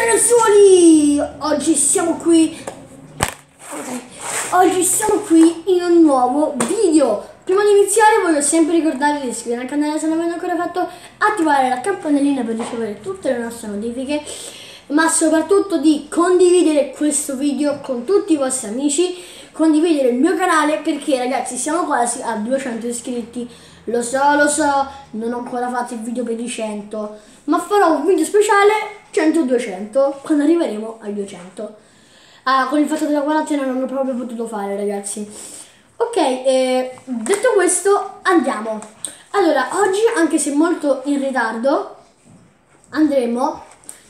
ragazzuoli, oggi siamo qui in un nuovo video. Prima di iniziare voglio sempre ricordarvi di iscrivervi al canale se non l'avete ancora fatto, attivare la campanellina per ricevere tutte le nostre notifiche, ma soprattutto di condividere questo video con tutti i vostri amici, condividere il mio canale, perché ragazzi siamo quasi a 200 iscritti. Lo so, non ho ancora fatto il video per i 100, ma farò un video speciale 100-200 quando arriveremo ai 200. Con il fatto della quarantena non l'ho proprio potuto fare, ragazzi. Ok, detto questo andiamo. Allora, oggi, anche se molto in ritardo, andremo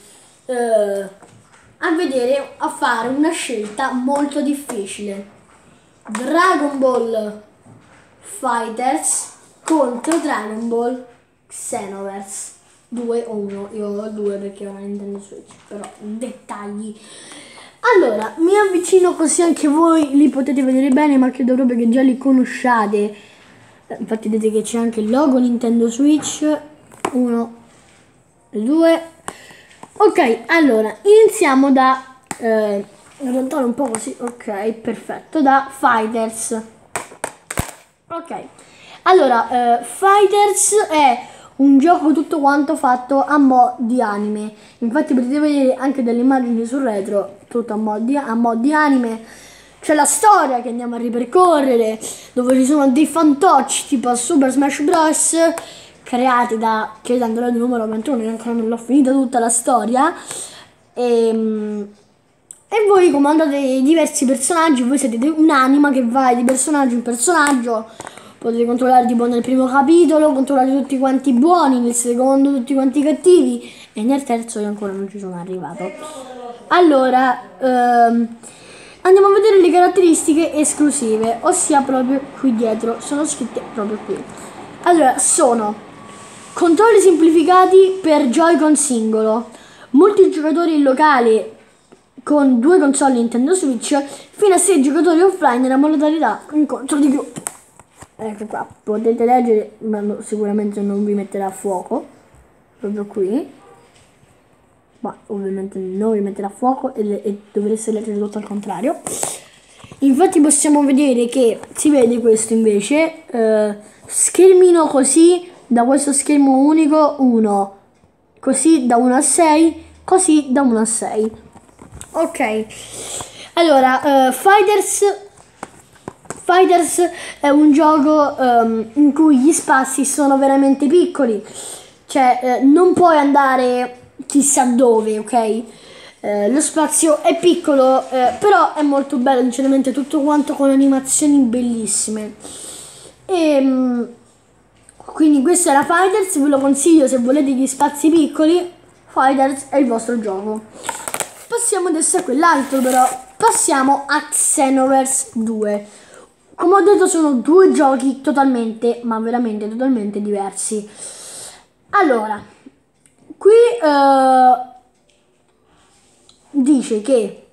a fare una scelta molto difficile. Dragon Ball Fighters contro Dragon Ball Xenoverse 2 o 1. Io ho 2 perché ho una Nintendo Switch, però dettagli. Allora, mi avvicino così anche voi li potete vedere bene, ma credo proprio che già li conosciate. Infatti vedete che c'è anche il logo Nintendo Switch 1 e 2. Ok, allora iniziamo da allontano un po' così. Ok, perfetto, da Fighters. Ok, allora Fighters è un gioco tutto quanto fatto a mo' di anime. Infatti potete vedere anche delle immagini sul retro, tutto a mo' di anime. C'è la storia che andiamo a ripercorrere, dove ci sono dei fantocci tipo Super Smash Bros. Creati da Android numero 21, ancora non l'ho finita tutta la storia. E voi comandate diversi personaggi, voi siete un'anima che va di personaggio in personaggio. Potete controllare tipo nel primo capitolo, controllare tutti quanti buoni, nel secondo tutti quanti cattivi e nel terzo io ancora non ci sono arrivato. Allora, andiamo a vedere le caratteristiche esclusive, ossia proprio qui dietro, sono scritte proprio qui. Allora, sono controlli semplificati per Joy-Con singolo, multigiocatori in locale con 2 console Nintendo Switch, fino a 6 giocatori offline nella modalità incontro di gruppo. Ecco qua, potete leggere, ma sicuramente non vi metterà a fuoco, proprio qui, ma ovviamente non vi metterà a fuoco e dovreste leggere tutto al contrario. Infatti possiamo vedere che si vede questo invece, schermino così, da questo schermo unico 1, così da 1 a 6, così da 1 a 6. Ok, allora Fighters è un gioco in cui gli spazi sono veramente piccoli, cioè non puoi andare chissà dove, ok? Lo spazio è piccolo, però è molto bello, sinceramente, tutto quanto con animazioni bellissime. Quindi questa è la Fighters, ve lo consiglio se volete gli spazi piccoli. Fighters è il vostro gioco. Passiamo adesso a quell'altro, però passiamo a Xenoverse 2. Come ho detto sono 2 giochi totalmente, ma veramente totalmente diversi. Allora, qui dice che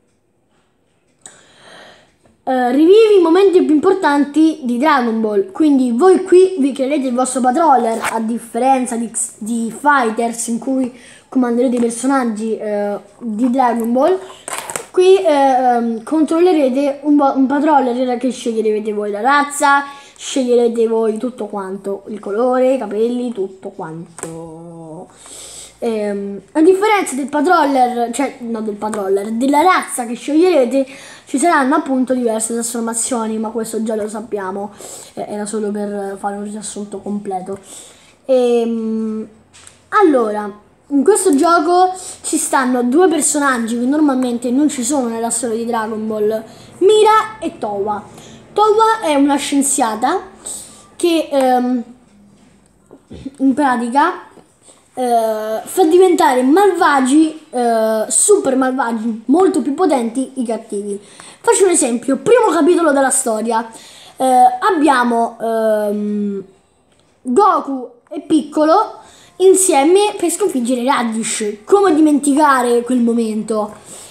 rivivi i momenti più importanti di Dragon Ball. Quindi voi qui vi creerete il vostro patroller, a differenza di Fighters in cui comanderete i personaggi di Dragon Ball. Qui controllerete un patroller che sceglierete voi la razza, sceglierete voi tutto quanto, il colore, i capelli, tutto quanto. A differenza del patroller, cioè no del patroller, della razza che sceglierete, ci saranno appunto diverse trasformazioni, ma questo già lo sappiamo, era solo per fare un riassunto completo. Allora, in questo gioco ci stanno 2 personaggi che normalmente non ci sono nella storia di Dragon Ball, Mira e Towa. Towa è una scienziata che in pratica fa diventare malvagi, super malvagi, molto più potenti i cattivi. Faccio un esempio, primo capitolo della storia, abbiamo Goku e Piccolo insieme per sconfiggere Raditz. Come dimenticare quel momento?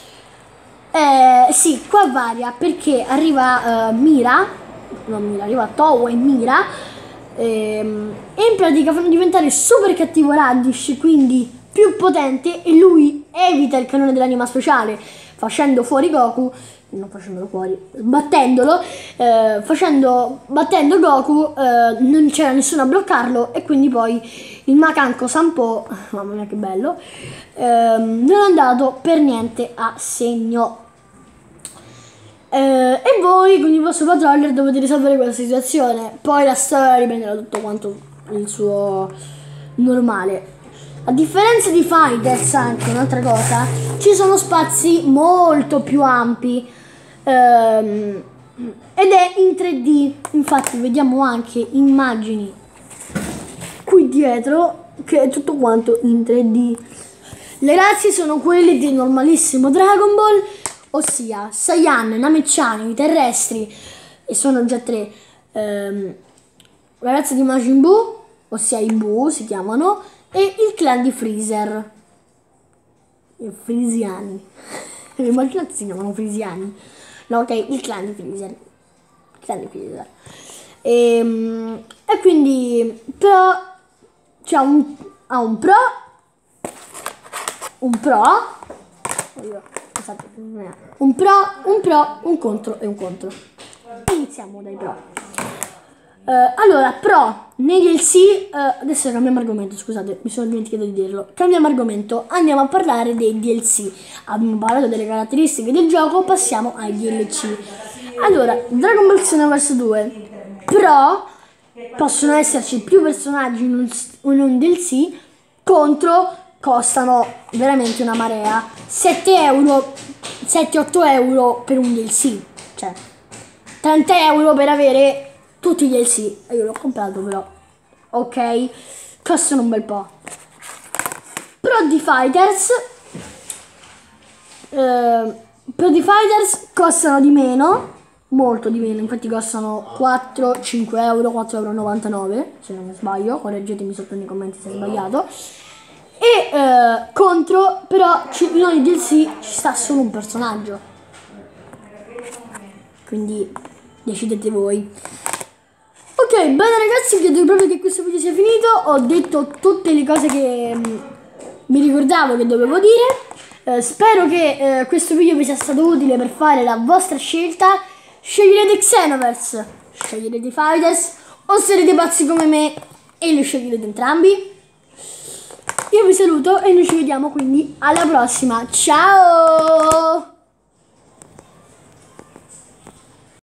Sì, qua varia perché arriva arriva Towa e Mira e in pratica fanno diventare super cattivo Raditz, quindi più potente, e lui evita distruggete il cannone dell'anima speciale facendo fuori Goku, non facendolo fuori, battendolo, battendo Goku, non c'era nessuno a bloccarlo e quindi poi il Makanko Sampo, mamma mia che bello, non è andato per niente a segno. E voi con il vostro patroller dovete risolvere questa situazione, poi la storia riprenderà tutto quanto il suo normale. A differenza di Fighters, anche un'altra cosa, ci sono spazi molto più ampi ed è in 3D, infatti vediamo anche immagini qui dietro che è tutto quanto in 3D. Le razze sono quelle di normalissimo Dragon Ball, ossia Saiyan, Namecciani, terrestri, e sono già 3, la razza di Majin Buu, ossia i Buu si chiamano, e il clan di Freezer, i frisiani. Immaginate si chiamano frisiani. No, ok, il clan di Freezer. E quindi però c'è un pro, un contro e un contro. Iniziamo dai pro. Allora, pro nei DLC, adesso cambiamo argomento, scusate, mi sono dimenticato di dirlo. Cambiamo argomento, andiamo a parlare dei DLC. Abbiamo parlato delle caratteristiche del gioco, passiamo ai DLC. Allora, Dragon Ball Xenoverse 2 Pro, possono esserci più personaggi in un DLC, contro costano veramente una marea, 7-8 euro per un DLC, cioè 30 euro per avere tutti gli DLC. Io l'ho comprato però, ok, costano un bel po'. Pro di Fighters costano di meno, molto di meno, infatti costano 4-5 euro, 4,99 euro se non mi sbaglio, correggetemi sotto nei commenti se è sbagliato. E contro però in ogni DLC ci sta solo un personaggio, quindi decidete voi. Ok, bene ragazzi, credo proprio che questo video sia finito. Ho detto tutte le cose che mi ricordavo che dovevo dire. Spero che questo video vi sia stato utile per fare la vostra scelta. Sceglierete Xenoverse, sceglierete Fighters o sarete pazzi come me e li sceglierete entrambi. Io vi saluto e noi ci vediamo quindi alla prossima. Ciao!